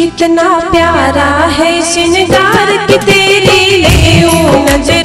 कितना प्यारा है श्रृंगार कि तेरी ले नजर